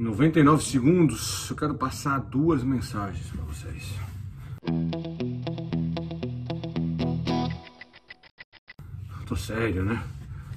99 segundos, eu quero passar 2 mensagens para vocês. Tô sério, né?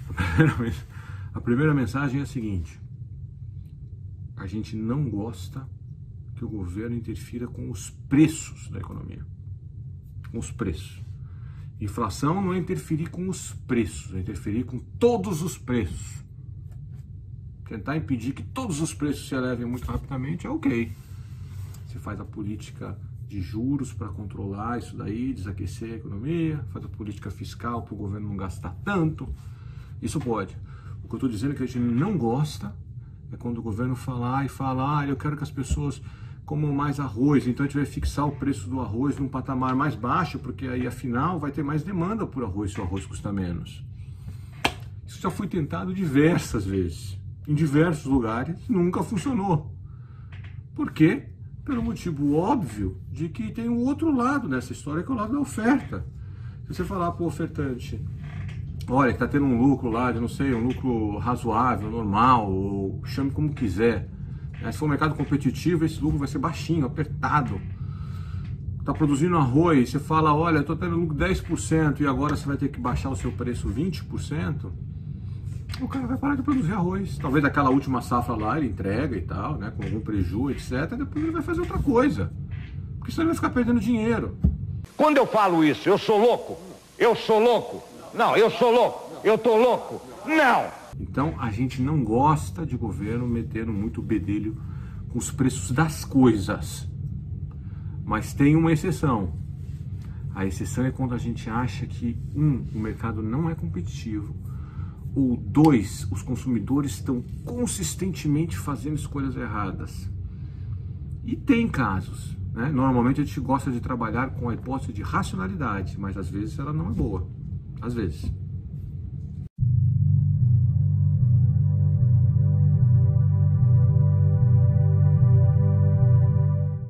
A primeira mensagem é a seguinte: a gente não gosta que o governo interfira com os preços da economia. Com os preços. Inflação não é interferir com os preços, é interferir com todos os preços. Tentar impedir que todos os preços se elevem muito rapidamente é ok. Você faz a política de juros para controlar isso daí, desaquecer a economia, faz a política fiscal para o governo não gastar tanto. Isso pode. O que eu estou dizendo é que a gente não gosta é quando o governo fala, eu quero que as pessoas comam mais arroz, então a gente vai fixar o preço do arroz num patamar mais baixo, porque aí afinal vai ter mais demanda por arroz se o arroz custa menos. Isso já foi tentado diversas vezes, em diversos lugares, nunca funcionou. Por quê? Pelo motivo óbvio de que tem um outro lado nessa história, que é o lado da oferta. Se você falar para o ofertante, olha, que está tendo um lucro lá, de não sei, um lucro razoável, normal, ou chame como quiser. Se for um mercado competitivo, esse lucro vai ser baixinho, apertado. Está produzindo arroz, você fala, olha, estou tendo lucro 10% e agora você vai ter que baixar o seu preço 20%. O cara vai parar de produzir arroz. Talvez aquela última safra lá ele entrega e tal, né, com algum prejuízo, etc. Depois ele vai fazer outra coisa. Porque senão ele vai ficar perdendo dinheiro. Quando eu falo isso, eu sou louco? Eu sou louco? Não, eu sou louco. Eu tô louco? Não! Então a gente não gosta de governo metendo muito bedelho com os preços das coisas. Mas tem uma exceção. A exceção é quando a gente acha que, o mercado não é competitivo, ou 2, os consumidores estão consistentemente fazendo escolhas erradas. E tem casos, né? Normalmente a gente gosta de trabalhar com a hipótese de racionalidade, mas às vezes ela não é boa. Às vezes.